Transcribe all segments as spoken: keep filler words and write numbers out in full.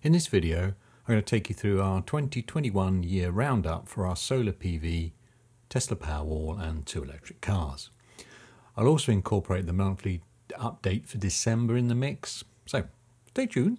In this video, I'm going to take you through our twenty twenty-one year roundup for our solar P V, Tesla Powerwall and two electric cars. I'll also incorporate the monthly update for December in the mix, so stay tuned.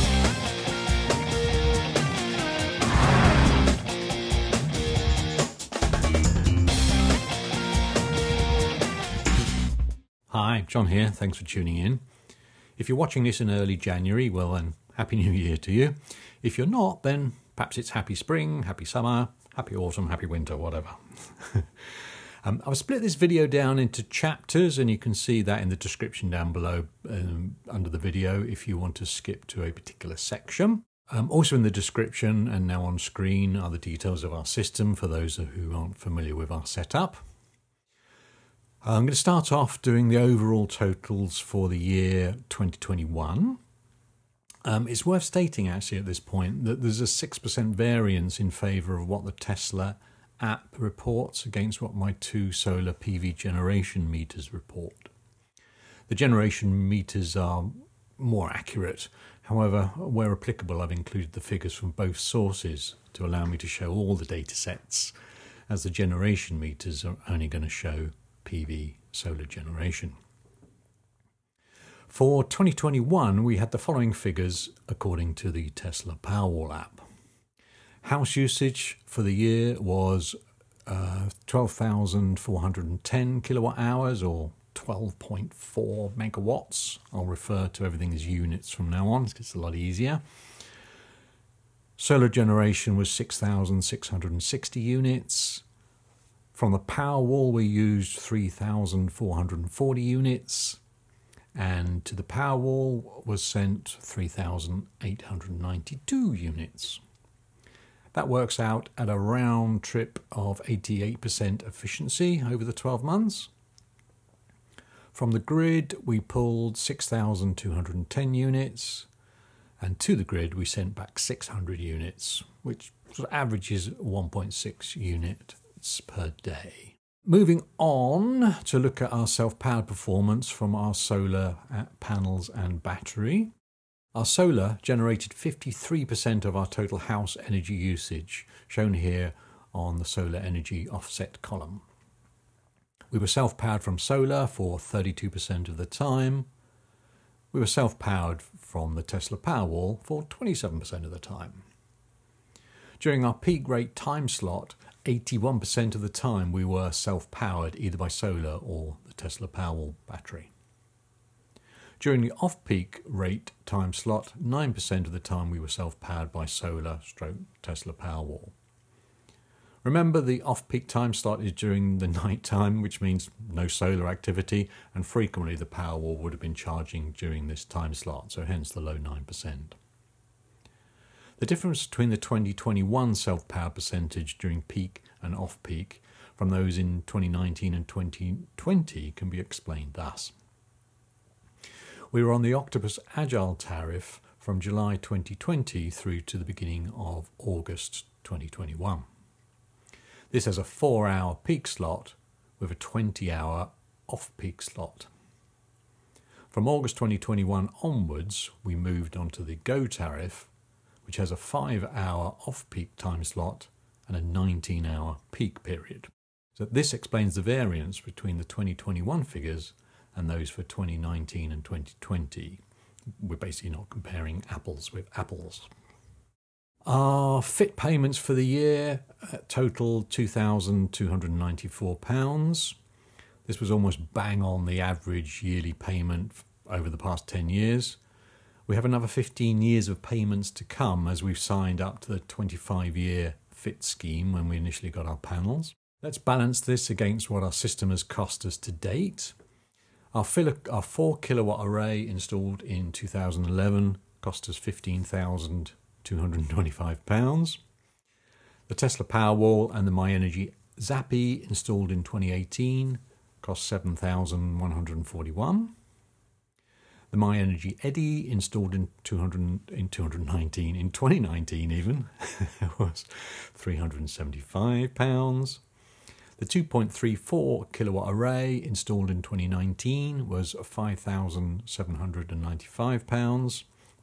Hi, John here, thanks for tuning in. If you're watching this in early January, well then, Happy New Year to you. If you're not, then perhaps it's Happy Spring, Happy Summer, Happy Autumn, Happy Winter, whatever. um, I've split this video down into chapters, and you can see that in the description down below um, under the video if you want to skip to a particular section. Um, also in the description and now on screen are the details of our system for those who aren't familiar with our setup. I'm going to start off doing the overall totals for the year twenty twenty-one. Um, it's worth stating actually at this point that there's a six percent variance in favour of what the Tesla app reports against what my two solar P V generation meters report. The generation meters are more accurate. However, where applicable, I've included the figures from both sources to allow me to show all the data sets, as the generation meters are only going to show P V solar generation. For twenty twenty-one, we had the following figures according to the Tesla Powerwall app. House usage for the year was uh, twelve thousand four hundred ten kilowatt hours, or twelve point four megawatts. I'll refer to everything as units from now on, because it's a lot easier. Solar generation was six thousand six hundred sixty units. From the Powerwall, we used three thousand four hundred forty units. And to the Powerwall was sent three thousand eight hundred ninety-two units. That works out at a round trip of eighty-eight percent efficiency over the twelve months. From the grid, we pulled six thousand two hundred ten units, and to the grid we sent back six hundred units, which sort of averages one point six units per day. Moving on to look at our self-powered performance from our solar panels and battery. Our solar generated fifty-three percent of our total house energy usage, shown here on the solar energy offset column. We were self-powered from solar for thirty-two percent of the time. We were self-powered from the Tesla Powerwall for twenty-seven percent of the time. During our peak rate time slot, eighty-one percent of the time we were self-powered either by solar or the Tesla Powerwall battery. During the off-peak rate time slot, nine percent of the time we were self-powered by solar stroke Tesla Powerwall. Remember, the off-peak time slot is during the night time, which means no solar activity, and frequently the Powerwall would have been charging during this time slot, so hence the low nine percent. The difference between the twenty twenty-one self-power percentage during peak and off-peak from those in twenty nineteen and twenty twenty can be explained thus. We were on the Octopus Agile tariff from July twenty twenty through to the beginning of August twenty twenty-one. This has a four hour peak slot with a twenty hour off-peak slot. From August twenty twenty-one onwards, we moved on to the Go tariff, which has a five hour off-peak time slot and a nineteen hour peak period. So this explains the variance between the twenty twenty-one figures and those for twenty nineteen and twenty twenty. We're basically not comparing apples with apples. Our F I T payments for the year totaled two thousand two hundred ninety-four pounds. This was almost bang on the average yearly payment over the past ten years. We have another fifteen years of payments to come as we've signed up to the twenty-five year F I T scheme when we initially got our panels. Let's balance this against what our system has cost us to date. Our, our four kilowatt array installed in two thousand eleven cost us fifteen thousand two hundred twenty-five pounds. The Tesla Powerwall and the myenergi Zappi installed in twenty eighteen cost seven thousand one hundred forty-one pounds. The myenergi eddi installed in two hundred in two hundred nineteen, in twenty nineteen even, was three hundred seventy-five pounds. The two point three four kilowatt array installed in twenty nineteen was five thousand seven hundred ninety-five pounds,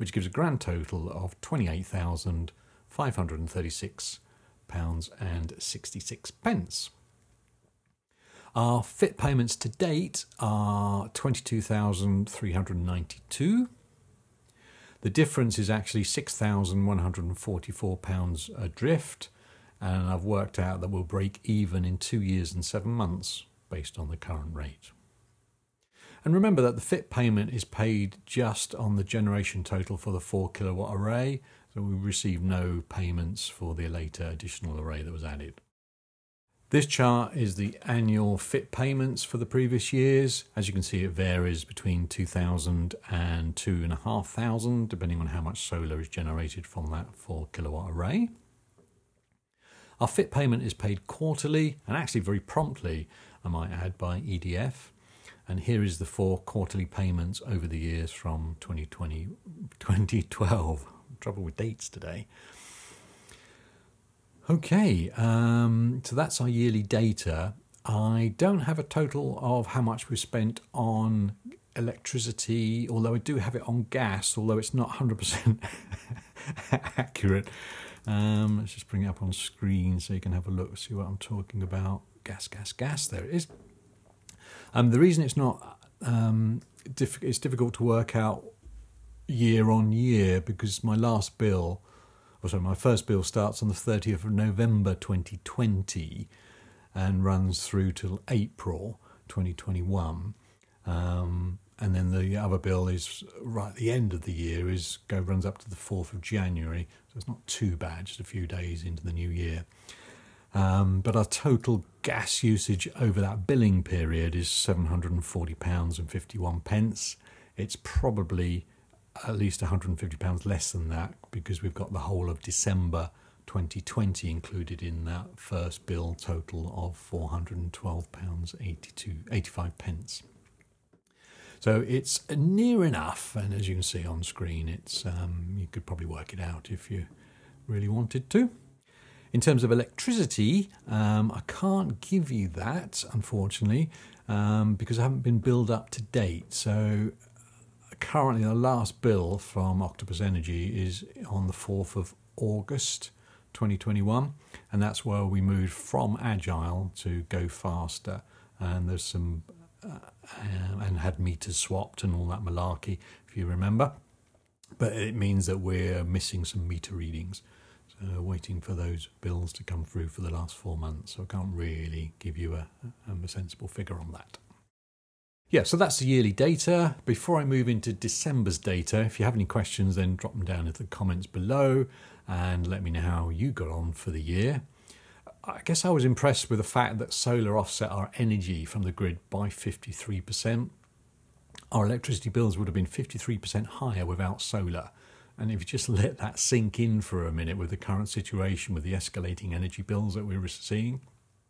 which gives a grand total of twenty-eight thousand five hundred thirty-six pounds and sixty-six pence. Our F I T payments to date are twenty-two thousand three hundred ninety-two. The difference is actually six thousand one hundred forty-four pounds adrift, and I've worked out that we'll break even in two years and seven months based on the current rate. And remember that the F I T payment is paid just on the generation total for the four kilowatt array, so we receive no payments for the later additional array that was added. This chart is the annual F I T payments for the previous years. As you can see, it varies between two thousand and two thousand five hundred, depending on how much solar is generated from that four kilowatt array. Our F I T payment is paid quarterly, and actually very promptly, I might add, by E D F. And here is the four quarterly payments over the years from twenty twenty, twenty twelve. Trouble with dates today. Okay, um, so that's our yearly data. I don't have a total of how much we've spent on electricity, although I do have it on gas, although it's not one hundred percent accurate. Um, let's just bring it up on screen so you can have a look, see what I'm talking about. Gas, gas, gas, there it is. Um, the reason it's not, um, diff it's difficult to work out year on year because my last bill, or sorry, my first bill starts on the thirtieth of November twenty twenty and runs through till April twenty twenty-one. Um, and then the other bill is right at the end of the year, is go runs up to the fourth of January. So it's not too bad, just a few days into the new year. Um, but our total gas usage over that billing period is seven hundred and forty pounds and fifty-one pence. It's probably at least one hundred and fifty pounds less than that because we've got the whole of December twenty twenty included in that first bill total of four hundred and twelve pounds eighty-two, eighty-five pence. So it's near enough, and as you can see on screen, it's um, you could probably work it out if you really wanted to. In terms of electricity, um, I can't give you that, unfortunately, um, because I haven't been billed up to date. So currently the last bill from Octopus Energy is on the fourth of August twenty twenty-one, and that's where we moved from Agile to Go Faster, and there's some uh, and had meters swapped and all that malarkey, if you remember. But it means that we're missing some meter readings. Uh, waiting for those bills to come through for the last four months, so I can't really give you a, a sensible figure on that. Yeah, so that's the yearly data. Before I move into December's data, if you have any questions, then drop them down in the comments below and let me know how you got on for the year. I guess I was impressed with the fact that solar offset our energy from the grid by fifty-three percent. Our electricity bills would have been fifty-three percent higher without solar. And if you just let that sink in for a minute with the current situation, with the escalating energy bills that we were seeing,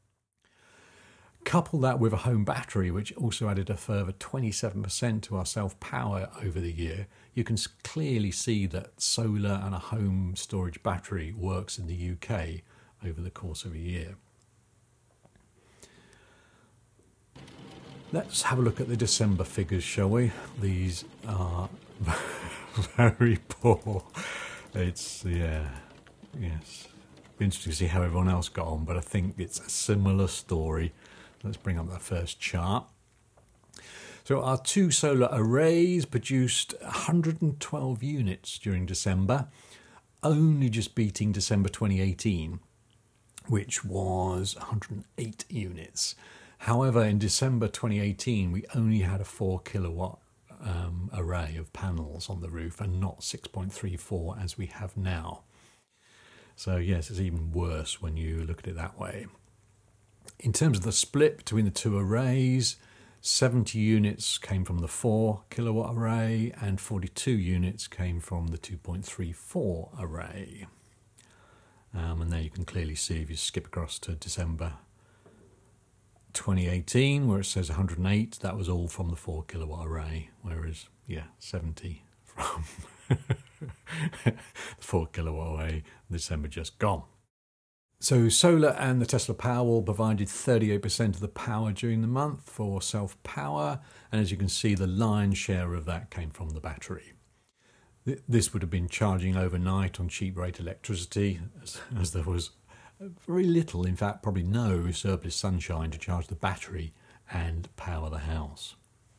couple that with a home battery, which also added a further twenty-seven percent to our self-power over the year, you can clearly see that solar and a home storage battery works in the U K over the course of a year. Let's have a look at the December figures, shall we? These are very poor. It's, yeah, yes. Be interesting to see how everyone else got on, but I think it's a similar story. Let's bring up that first chart. So our two solar arrays produced one hundred and twelve units during December, only just beating December twenty eighteen, which was one hundred and eight units. However, in December twenty eighteen, we only had a four kilowatt Um, array of panels on the roof and not six point three four as we have now. So yes, it's even worse when you look at it that way. In terms of the split between the two arrays, seventy units came from the four kilowatt array and forty-two units came from the two point three four array. Um, and there you can clearly see, if you skip across to December twenty eighteen, where it says one hundred and eight, that was all from the four kilowatt array, whereas, yeah, seventy from the four kilowatt array, December just gone. So solar and the Tesla Powerwall provided thirty-eight percent of the power during the month for self-power, and as you can see, the lion's share of that came from the battery. This would have been charging overnight on cheap rate electricity, as, as there was very little, in fact probably no surplus sunshine to charge the battery and power the house.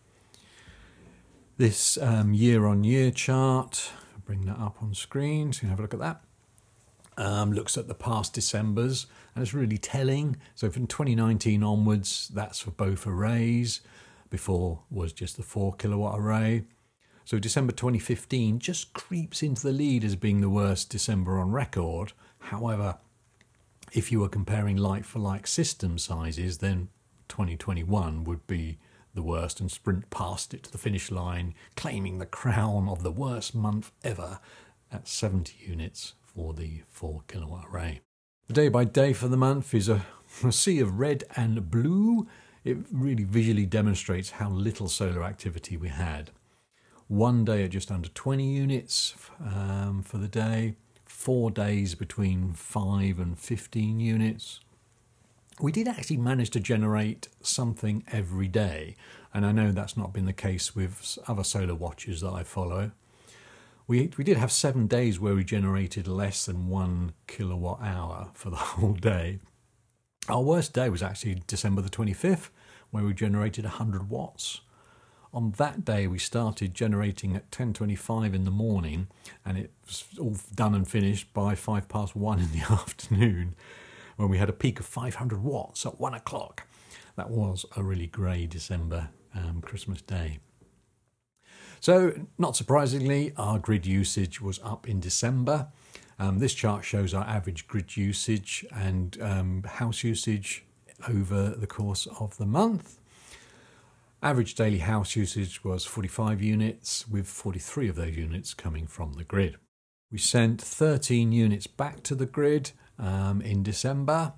This um, year-on-year chart, I'll bring that up on screen so you can have a look at that, um, looks at the past Decembers, and it's really telling. So from twenty nineteen onwards, that's for both arrays. Before was just the four kilowatt array. So December twenty fifteen just creeps into the lead as being the worst December on record. However, if you were comparing like-for-like system sizes, then twenty twenty-one would be the worst and sprint past it to the finish line, claiming the crown of the worst month ever at seventy units for the four kilowatt array. The day by day for the month is a, a sea of red and blue. It really visually demonstrates how little solar activity we had. One day at just under twenty units um, for the day, four days between five and fifteen units. We did actually manage to generate something every day, and I know that's not been the case with other solar watches that I follow. We, we did have seven days where we generated less than one kilowatt hour for the whole day. Our worst day was actually December the twenty-fifth, where we generated one hundred watts. On that day, we started generating at ten twenty-five in the morning, and it was all done and finished by five past one in the afternoon, when we had a peak of five hundred watts at one o'clock. That was a really grey December um, Christmas day. So, not surprisingly, our grid usage was up in December. Um, this chart shows our average grid usage and um, house usage over the course of the month. Average daily house usage was forty-five units, with forty-three of those units coming from the grid. We sent thirteen units back to the grid um, in December,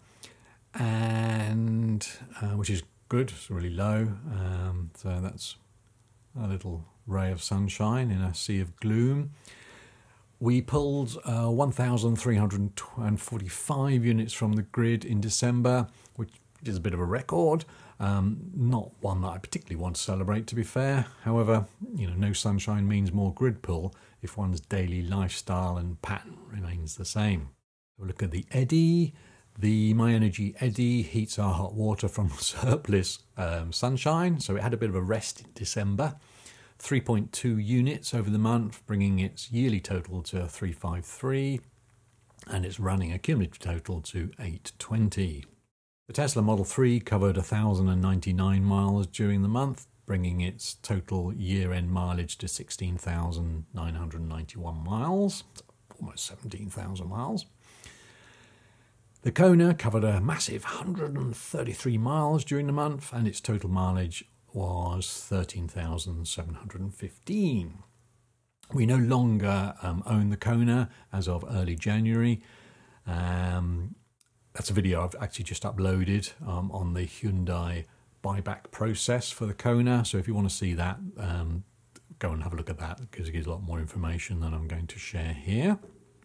and uh, which is good. It's really low, um, so that's a little ray of sunshine in a sea of gloom. We pulled uh, one thousand three hundred forty-five units from the grid in December, which is a bit of a record. Um, not one that I particularly want to celebrate, to be fair. However, you know, no sunshine means more grid pull if one's daily lifestyle and pattern remains the same. We'll look at the eddi. The myenergi eddi heats our hot water from surplus um, sunshine, so it had a bit of a rest in December. three point two units over the month, bringing its yearly total to three fifty-three, and it's running a cumulative total to eight twenty. The Tesla Model three covered one thousand ninety-nine miles during the month, bringing its total year-end mileage to sixteen thousand nine hundred ninety-one miles, almost seventeen thousand miles. The Kona covered a massive one hundred thirty-three miles during the month, and its total mileage was thirteen thousand seven hundred fifteen. We no longer um, own the Kona as of early January. Um, that's a video I've actually just uploaded um, on the Hyundai buyback process for the Kona. So if you want to see that, um, go and have a look at that, because it gives a lot more information than I'm going to share here.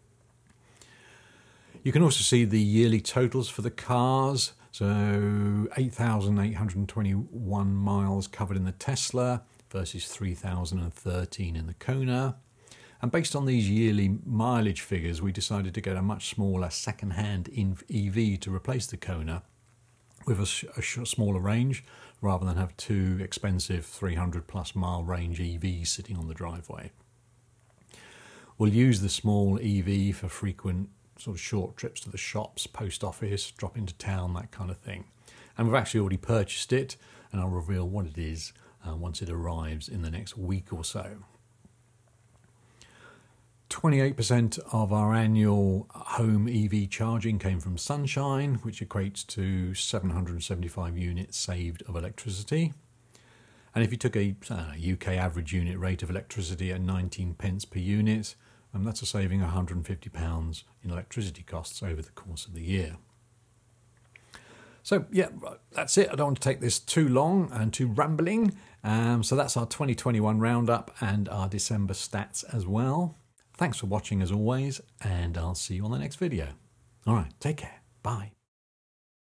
You can also see the yearly totals for the cars. So eight thousand eight hundred twenty-one miles covered in the Tesla versus three thousand thirteen in the Kona. And based on these yearly mileage figures, we decided to get a much smaller second-hand E V to replace the Kona with a, sh a sh smaller range, rather than have two expensive three hundred plus mile range E Vs sitting on the driveway. We'll use the small E V for frequent sort of short trips to the shops, post office, drop into town, that kind of thing. And we've actually already purchased it, and I'll reveal what it is uh, once it arrives in the next week or so. twenty-eight percent of our annual home E V charging came from sunshine, which equates to seven hundred seventy-five units saved of electricity. And if you took a uh, U K average unit rate of electricity at nineteen pence per unit, and that's a saving of one hundred fifty pounds in electricity costs over the course of the year. So yeah, that's it. I don't want to take this too long and too rambling. Um, so that's our twenty twenty-one roundup and our December stats as well. Thanks for watching as always, and I'll see you on the next video. All right, take care. Bye.